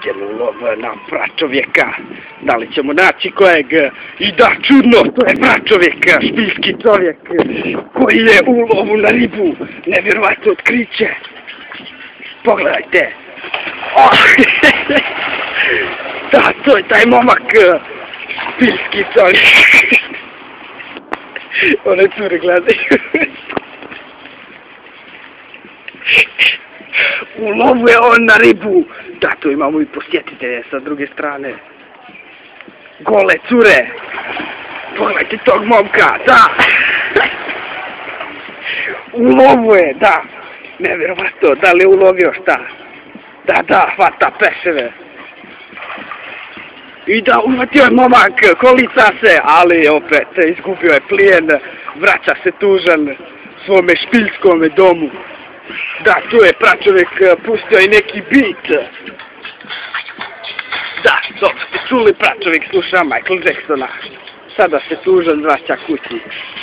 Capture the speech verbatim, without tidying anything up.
Idemo u lov na pračovjeka. Da li ćemo naći kojeg? I da, čudno, to je pračovjek, špiljski čovjek, koji je u lovu na ribu. Nevjerovatno otkriće. Pogledajte. Oh. Da, to je taj momak, špiljski čovjek. One cure gledaju. U lovu je on na ribu. Da, tu imamo i posjetitelje sa druge strane. Gole cure. Pogledajte tog momka, da. U lovu je, da. Nevjerovatno, da li je ulovio šta? Da, da, hvata peševe. I da, uhvatio je momak, kolica se, ali opet izgubio je plijen. Vraća se tužan svome špiljskome domu. Da, tu je pračovjek pustio i neki beat. Da, dobro ste čuli, pračovjek sluša Michael Jacksona. Sada se tužan vraća kući.